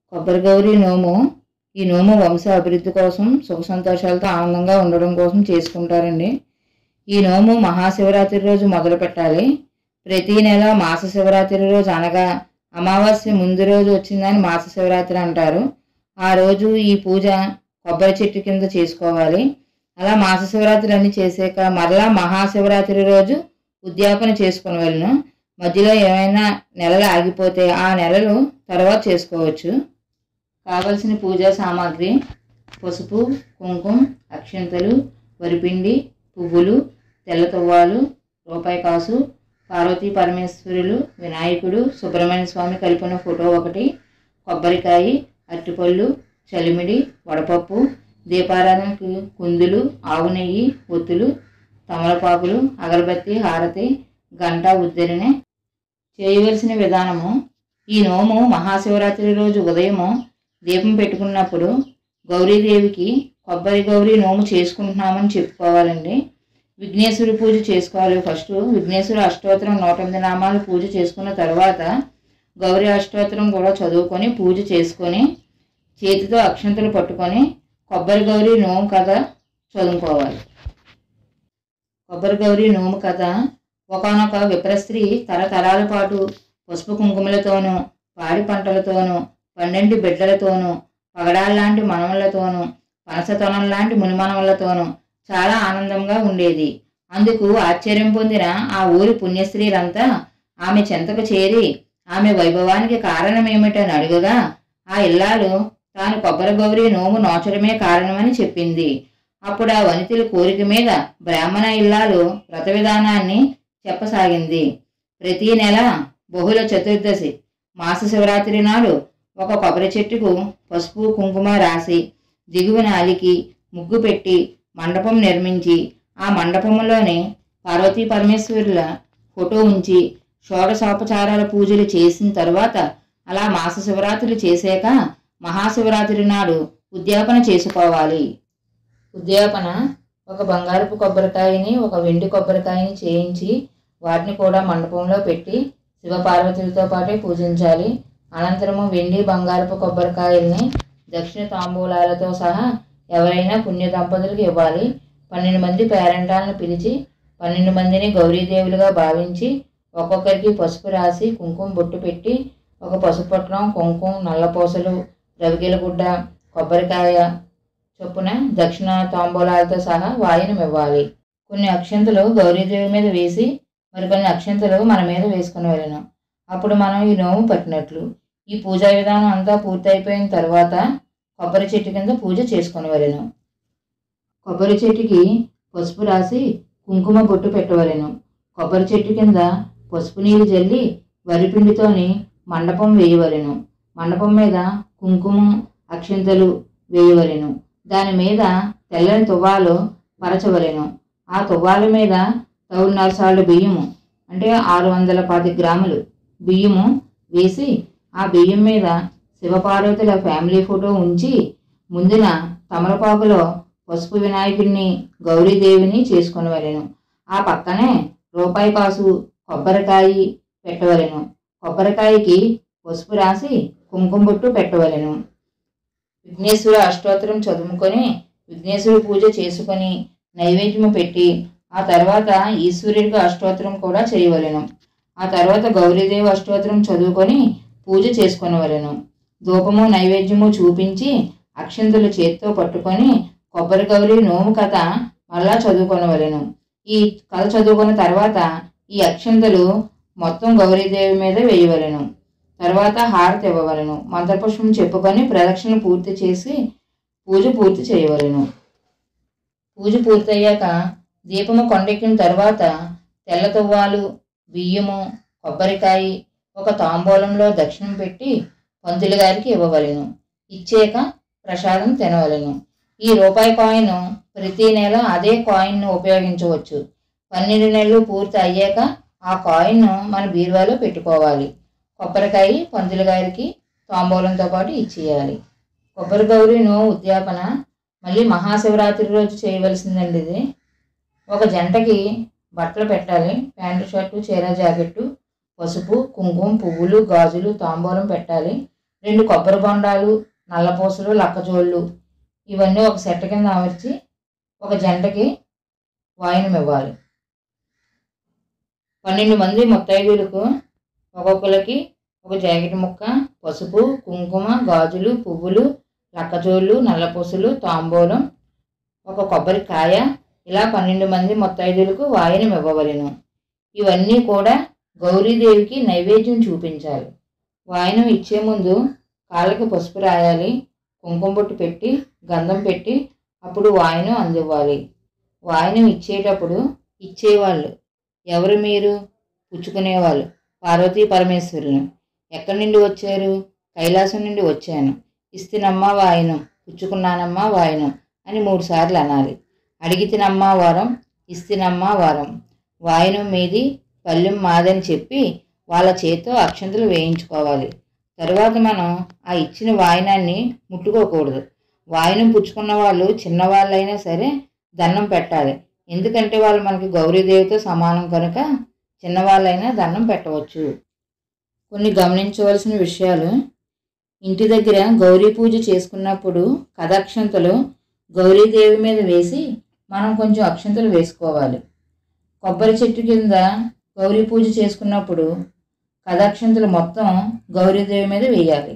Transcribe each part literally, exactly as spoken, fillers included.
కొబ్బరి గౌరి నోము ఈ నోము వంశ అభివృద్ధి కోసం సుఖ సంతోషాలతో ఆనందంగా ఉండడం కోసం చేసుకుంటారండి. ఈ నోము మహాశివరాత్రి రోజు మొదలు పెట్టాలి. ప్రతి నెల మాస శివరాత్రి రోజు అనగా అమావాస్య ముందు రోజు వచ్చిందని మాస శివరాత్రి అంటారు. ఆ రోజు ఈ పూజ కొబ్బరి చెట్టు కింద చేసుకోవాలి. అలా మాస శివరాత్రి అన్ని చేసాక మరలా మహాశివరాత్రి రోజు ఉద్యాపన చేసుకుని వెళ్ళను. మధ్యలో ఏమైనా నెలలు ఆగిపోతే ఆ నెలలు తర్వాత చేసుకోవచ్చు. కావలసిన పూజా సామాగ్రి పసుపు, కుంకుమ, అక్షంతలు, వరిపిండి, పువ్వులు, తెల్ల తువ్వాలు, రూపాయి కాసు, పార్వతీ పరమేశ్వరులు, వినాయకుడు, సుబ్రహ్మణ్య స్వామి కలిపిన ఫోటో ఒకటి, కొబ్బరికాయ, అరటిపళ్ళు, చలిమిడి, వడపప్పు, దీపారాధనకు కుందులు, ఆవు నెయ్యి, ఒత్తులు, తమలపాకులు, అగరబత్తి, హారతి, గంట, ఉద్దరిని. చేయవలసిన విధానము: ఈ నోము మహాశివరాత్రి రోజు ఉదయము దీపం పెట్టుకున్నప్పుడు గౌరీదేవికి కొబ్బరి గౌరీ నోము చేసుకుంటున్నామని చెప్పుకోవాలండి. విఘ్నేశ్వరి పూజ చేసుకోవాలి. ఫస్ట్ విఘ్నేశ్వరి అష్టోత్తరం నూట ఎనిమిది నామాలు పూజ చేసుకున్న తర్వాత గౌరీ అష్టోత్తరం కూడా చదువుకొని పూజ చేసుకొని చేతితో అక్షంతలు పట్టుకొని కొబ్బరి గౌరీ నోము కథ చదువుకోవాలి. కొబ్బరి గౌరీ నోము కథ: ఒకనొక విప్రస్త్రీ తరతరాల పాటు పసుపు కుంకుమలతోనూ, పాడి పంటలతోనూ, పండంటి బిడ్డలతోనూ, పగడాల్లాంటి మనవలతోనూ, పనసతొనం లాంటి మునిమనవలతోనూ చాలా ఆనందంగా ఉండేది. అందుకు ఆశ్చర్యం పొందిన ఆ ఊరి పుణ్యస్త్రీలంతా ఆమె చెంతకు చేరి ఆమె వైభవానికి కారణమేమిటని అడుగగా ఆ ఇల్లాలు తాను కొబ్బరి గౌరీ నోము నోచడమే కారణమని చెప్పింది. అప్పుడు ఆ వనితుల కోరిక మీద బ్రాహ్మణ ఇల్లాలు వ్రత విధానాన్ని చెప్పసాగింది. ప్రతి నెల బహుళ చతుర్దశి మాస శివరాత్రి నాడు ఒక కొబ్బరి చెట్టుకు పసుపు కుంకుమ రాసి దిగువన అలికి ముగ్గు పెట్టి మండపం నిర్మించి ఆ మండపంలోనే పార్వతీ పరమేశ్వరుల ఫోటో ఉంచి షోడశోపచారాల పూజలు చేసిన తర్వాత అలా మాస శివరాత్రులు చేశాక మహాశివరాత్రి నాడు ఉద్యాపన చేసుకోవాలి. ఉద్యాపన: ఒక బంగారపు కొబ్బరికాయని ఒక వెండి కొబ్బరికాయని చేయించి వాటిని కూడా మండపంలో పెట్టి శివపార్వతులతో పాటే పూజించాలి. అనంతరము వెండి బంగారపు కొబ్బరికాయల్ని దక్షిణ తాంబూలాలతో సహా ఎవరైనా పుణ్య దంపతులకు ఇవ్వాలి. పన్నెండు మంది పేరెంటాలను పిలిచి పన్నెండు మందిని గౌరీదేవులుగా భావించి ఒక్కొక్కరికి పసుపు రాసి కుంకుమ బొట్టు పెట్టి ఒక పసుపు పట్నం, కుంకుమ, నల్లపూసలు, రవికెలగుడ్డ, కొబ్బరికాయ చొప్పున దక్షిణ తాంబూలాలతో సహా వాయినం ఇవ్వాలి. కొన్ని అక్షంతలు గౌరీదేవి మీద వేసి మరికొన్ని అక్షంతలు మన మీద వేసుకుని వెళ్ళను. అప్పుడు మనం ఈ నోము పట్టినట్లు. ఈ పూజా విధానం అంతా పూర్తయిపోయిన తర్వాత కొబ్బరి చెట్టు కింద పూజ చేసుకుని వెళ్ళను. కొబ్బరి చెట్టుకి పసుపు రాసి కుంకుమ బొట్టు పెట్టవలెను. కొబ్బరి చెట్టు కింద పసుపు నీరు జల్లి వరిపిండితోని మండపం వేయవలెను. మండపం మీద కుంకుమ అక్షింతలు వేయవలెను. దాని మీద తెల్లని తువ్వాలు పరచవలెను. ఆ తువ్వాల మీద తౌడున్నర సార్లు బియ్యము అంటే ఆరు వందల పది గ్రాములు బియ్యము వేసి ఆ బియ్యం మీద శివపార్వతుల ఫ్యామిలీ ఫోటో ఉంచి ముందున తమలపాకులో పసుపు వినాయకుడిని గౌరీదేవిని చేసుకుని వెళ్ళను. ఆ పక్కనే రూపాయి కాసు కొబ్బరికాయ పెట్టవలెను. కొబ్బరికాయకి పసుపు రాసి కుంకుమ బొట్టు పెట్టవలెను. విఘ్నేశ్వర అష్టోత్తరం చదువుకొని విఘ్నేశ్వర పూజ చేసుకొని నైవేద్యము పెట్టి ఆ తర్వాత ఈశ్వరుడికి అష్టోత్తరం కూడా చేయవలెను. ఆ తర్వాత గౌరీదేవి అష్టోత్తరం చదువుకొని పూజ చేసుకొనవలెను. ధూపము నైవేద్యము చూపించి అక్షంతలు చేత్తో పట్టుకొని కొబ్బరి గౌరీ నోము కథ మళ్ళా చదువుకొనవలెను. ఈ కథ చదువుకున్న తర్వాత ఈ అక్షంతలు మొత్తం గౌరీదేవి మీద వేయవలెను. తర్వాత హారతి ఇవ్వవలెను. మంత్రపుష్పం చెప్పుకొని ప్రదక్షిణ పూర్తి చేసి పూజ పూర్తి చేయవలెను. పూజ పూర్తయ్యాక దీపము కొండెక్కిన తర్వాత తెల్ల తువ్వాలు, బియ్యము, కొబ్బరికాయ ఒక తాంబూలంలో దక్షిణం పెట్టి పంతులు గారికి ఇవ్వవలెను. ఇచ్చాక ప్రసాదం తినవలెను. ఈ రూపాయి కాయిన్ ప్రతి నెల అదే కాయిన్ను ఉపయోగించవచ్చు. పన్నెండు నెలలు పూర్తి అయ్యాక ఆ కాయిన్ను మన బీరువాలో పెట్టుకోవాలి. కొబ్బరికాయ పంతులు గారికి తాంబూలంతో పాటు ఇచ్చేయాలి. కొబ్బరి గౌరీ నో ఉద్యాపన మళ్ళీ మహాశివరాత్రి రోజు చేయవలసిందండి. ఇది ఒక జంటకి బట్టలు పెట్టాలి. ప్యాంటు, షర్టు, చీర, జాకెట్టు, పసుపు, కుంకుమ, పువ్వులు, గాజులు, తాంబూలం పెట్టాలి. రెండు కొబ్బరి బొండాలు, నల్లపూసలు, లక్కజోళ్ళు ఇవన్నీ ఒక సెట్ కింద అమర్చి ఒక జంటకి వాయినం ఇవ్వాలి. పన్నెండు మంది ముత్తైదువులకు ఒక్కొక్కరికి ఒక జాకెట్ ముక్క, పసుపు, కుంకుమ, గాజులు, పువ్వులు, లక్కజోళ్ళు, నల్లపూసలు, తాంబూలం, ఒక కొబ్బరికాయ ఇలా పన్నెండు మంది ముత్తైదువులకు వాయినం ఇవ్వవలెను. ఇవన్నీ కూడా గౌరీదేవికి నైవేద్యం చూపించాలి. వాయినం ఇచ్చే ముందు కాళ్ళకి పసుపు రాయాలి, కుంకుమ బొట్టు పెట్టి గంధం పెట్టి అప్పుడు వాయినం అందివ్వాలి. వాయినం ఇచ్చేటప్పుడు ఇచ్చేవాళ్ళు ఎవరు? మీరు పుచ్చుకునేవాళ్ళు పార్వతీ పరమేశ్వరులు. ఎక్కడి నుండి వచ్చారు? కైలాసం నుండి వచ్చాను. ఇస్తినమ్మా వాయినం, పుచ్చుకున్నానమ్మా వాయినం అని మూడు సార్లు అనాలి. అడిగితినమ్మా వరం, ఇస్తినమ్మా వరం, వాయినం మీది, పల్లెం మాదని చెప్పి వాళ్ళ చేతితో అక్షంతలు వేయించుకోవాలి. తరువాత మనం ఆ ఇచ్చిన వాయినాన్ని ముట్టుకోకూడదు. వాయినం పుచ్చుకున్న వాళ్ళు చిన్నవాళ్ళైనా సరే దండం పెట్టాలి. ఎందుకంటే వాళ్ళు మనకి గౌరీదేవితో సమానం కనుక చిన్నవాళ్ళైనా దండం పెట్టవచ్చు. కొన్ని గమనించవలసిన విషయాలు. ఇంటి దగ్గర గౌరీ పూజ చేసుకున్నప్పుడు కథాక్షంతలు గౌరీదేవి మీద వేసి మనం కొంచెం అక్షంతలు వేసుకోవాలి. కొబ్బరి చెట్టు కింద గౌరీ పూజ చేసుకున్నప్పుడు కథాక్షంతలు మొత్తం గౌరీదేవి మీద వేయాలి.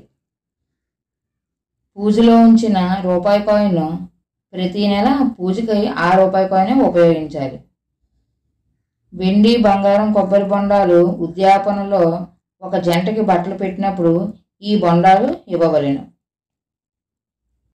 పూజలో ఉంచిన రూపాయి కాయిన్ ప్రతి నెల పూజకి ఆ రూపాయి కాయిన్ ఉపయోగించాలి. వెండి, బంగారం, కొబ్బరి బొండాలు ఉద్యాపనలో ఒక జంటకి బట్టలు పెట్టినప్పుడు ఈ బొండాలు ఇవ్వవలెను.